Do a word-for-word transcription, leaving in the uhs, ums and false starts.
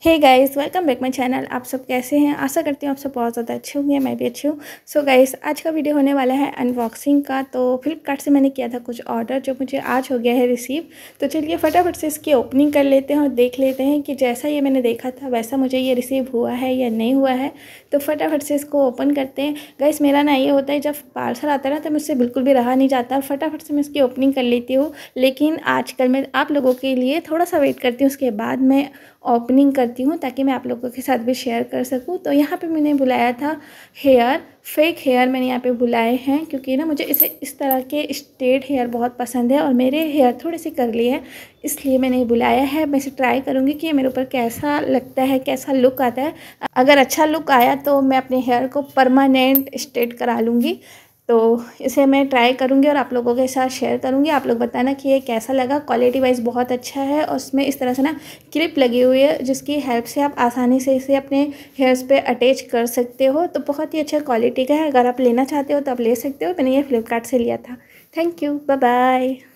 Hey guys, welcome back my channel. आप सब कैसे हैं? आशा करती हूँ आप सब बहुत ज़्यादा अच्छे होंगे। मैं भी अच्छी हूँ। सो गाइस, आज का वीडियो होने वाला है अनबॉक्सिंग का। तो फ्लिपकार्ट से मैंने किया था कुछ ऑर्डर जो मुझे आज हो गया है रिसीव। तो चलिए फटाफट से इसकी ओपनिंग कर लेते हैं और देख लेते हैं कि जैसा ये मैंने देखा था वैसा मुझे ये रिसीव हुआ है या नहीं हुआ है। तो फटाफट से इसको ओपन करते हैं। गाइस, मेरा ना ये होता है जब पार्सल आता है ना तो मुझसे बिल्कुल भी रहा नहीं जाता और फटाफट से मैं इसकी ओपनिंग कर लेती हूँ। लेकिन आजकल मैं आप लोगों के लिए थोड़ा सा वेट करती हूँ, उसके बाद मैं ओपनिंग करती हूँ ताकि मैं आप लोगों के साथ भी शेयर कर सकूँ। तो यहाँ पे मैंने बुलाया था हेयर, फेक हेयर मैंने यहाँ पे बुलाए हैं क्योंकि ना मुझे इसे इस तरह के स्ट्रेट हेयर बहुत पसंद है और मेरे हेयर थोड़े से कर्ली है, इसलिए मैंने ये बुलाया है। मैं इसे ट्राई करूँगी कि ये मेरे ऊपर कैसा लगता है, कैसा लुक आता है। अगर अच्छा लुक आया तो मैं अपने हेयर को परमानेंट स्ट्रेट करा लूँगी। तो इसे मैं ट्राई करूँगी और आप लोगों के साथ शेयर करूँगी। आप लोग बताना कि ये कैसा लगा। क्वालिटी वाइज बहुत अच्छा है और उसमें इस तरह से ना क्लिप लगी हुई है जिसकी हेल्प से आप आसानी से इसे अपने हेयर्स पे अटैच कर सकते हो। तो बहुत ही अच्छा क्वालिटी का है। अगर आप लेना चाहते हो तो आप ले सकते हो। मैंने ये फ्लिपकार्ट से लिया था। Thank you, bye bye.